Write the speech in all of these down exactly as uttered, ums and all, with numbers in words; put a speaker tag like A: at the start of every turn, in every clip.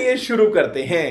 A: चलिए शुरू करते हैं।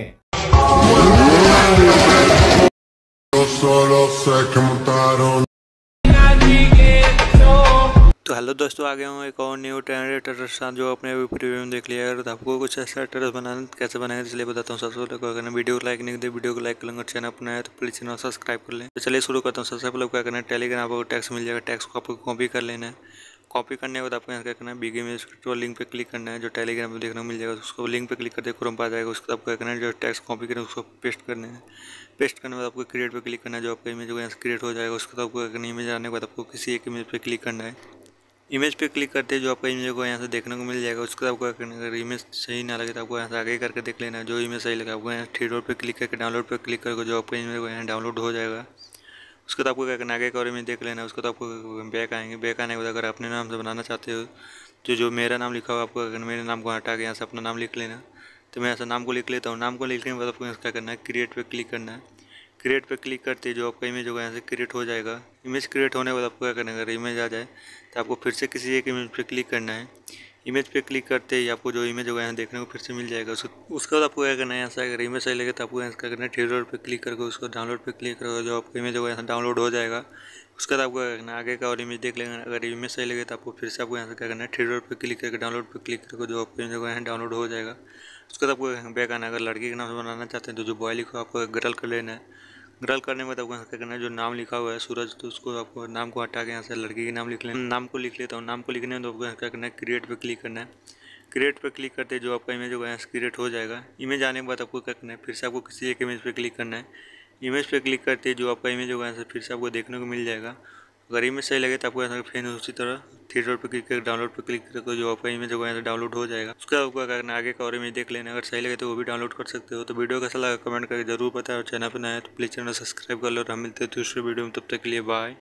B: तो हेलो दोस्तों, आ गया हूँ एक और न्यू ट्रेंड टेरस साथ जो अपने अभी प्रीव्यू में देख लिया। अगर आपको कुछ ऐसा टेरस बनाना कैसे बनाएंगे इसलिए बताता हूँ। सबसे पहले क्या करना है, वीडियो को लाइक नहीं दे वीडियो को लाइक कर लेंगे। चैनल अपना है तो प्लीज चैनल सब्सक्राइब कर लें। तो चलिए शुरू करता हूँ। सबसे पहले क्या करना है, टेलीग्राम आपको टैक्स मिल जाएगा, टैक्स को आपको कॉपी कर लेना है। कॉपी करने के बाद आपको यहाँ क्या करना है, बिग इमेज तो लिंक पे क्लिक करना है, जो टेलीग्राम पे देखने को मिल जाएगा। उसको लिंक पे क्लिक करते क्रोम पर आ जाएगा। उसको आपको क्या करना है, जो टैक्स कॉपी करें उसको पेस्ट करना है। पेस्ट करने के बाद आपको क्रिएट पे क्लिक करना है, जो आपका इमेज यहाँ से क्रिएट हो जाएगा। उसके बाद आपको क्या करना है, इमेज आने के बाद आपको किसी एक इमेज पे क्लिक करना है। इमेज पे क्लिक करते हैं जो आपका इमेज को यहाँ से देखने को मिल जाएगा। उसके बाद आपको क्या करना है, अगर इमेज सही ना लगे तो आपको यहाँ से आगे करके देख लेना है। जो इमेज सही लगे आपको यहाँ थ्री डॉट पे क्लिक करके डाउनलोड पे क्लिक करके जो आपका इमेज को यहाँ डाउनलोड हो जाएगा। उसके बाद आपको क्या करना है, आगे का और इमेज देख लेना है। उसके बाद आपको बैक आएंगे। बैक आने के बाद अगर अपने नाम से बनाना चाहते हो तो जो मेरा नाम लिखा हुआ आपको अगर मेरे नाम को हटा के यहाँ से अपना नाम लिख लेना। तो मैं ऐसा नाम को लिख लेता हूँ। नाम को लिखने के बाद आपको क्या करना है, क्रिएट पे क्लिक करना है। क्रिएट पे क्लिक करते जो आपका इमेज होगा यहाँ से क्रिएट हो जाएगा। इमेज क्रिएट होने के बाद आपको क्या करना है, अगर इमेज आ जाए तो आपको फिर से किसी एक इमेज पे क्लिक करना है। इमेज पे क्लिक करते ही आपको जो इमेज होगा यहाँ देखने को फिर से मिल जाएगा। उसको उसके बाद आपको क्या करना है, यहाँ से अगर इमेज सही लगे तो आपको यहाँ क्या करना है, थ्री डॉट पे क्लिक करके उसको डाउनलोड पे क्लिक करोगे, जो आपका इमेज होगा यहाँ डाउनलोड हो जाएगा। उसके बाद आपको क्या करना है, आगे का और इमेज देख लेंगे। अगर इमेज सही लगे तो आपको फिर से आपको यहाँ से क्या करना है, थ्री डॉट पे क्लिक करके डाउनलोड पे क्लिक करके जो आपका इमेज होगा यहाँ डाउनलोड हो जाएगा। उसके बाद आपको बैक आना है। अगर लड़की के नाम से बनाना चाहते हैं तो जो बॉय लिखा आपको ग्रल कर लेना है। ग्रल करने में आपको क्या करना है, जो नाम लिखा हुआ है सूरज, तो उसको आपको नाम को हटा के यहाँ से लड़की के नाम लिख लेना। नाम को लिख लेता हूँ। नाम को लिखने में तो आपको क्या करना है, क्रिएट पे क्लिक करना है। क्रिएट पे क्लिक करते जो आपका इमेज होगा यहाँ से क्रिएट हो जाएगा। इमेज आने के बाद आपको क्या करना है, फिर से आपको किसी एक इमेज पे क्लिक करना है। इमेज पे क्लिक करते जो आपका इमेज होगा यहाँ से फिर से आपको देखने को मिल जाएगा। अगर इमेज सही लगे तो आपको यहाँ से फिर उसी तरह थ्री डॉट पे क्लिक करके डाउनलोड पे क्लिक करके जो आपका इमेज होगा यहाँ से डाउनलोड हो जाएगा। उसके बाद आपको क्या करना है, आगे का और इमेज देख लेना। अगर सही लगे तो वो भी डाउनलोड कर सकते हो। तो वीडियो कैसा लगा कमेंट करके जरूर बताएं और चैनल पर नया है तो प्लीज़ चैनल सब्सक्राइब कर लो। और हम मिलते हैं दूसरे वीडियो में, तब तक के लिए बाय।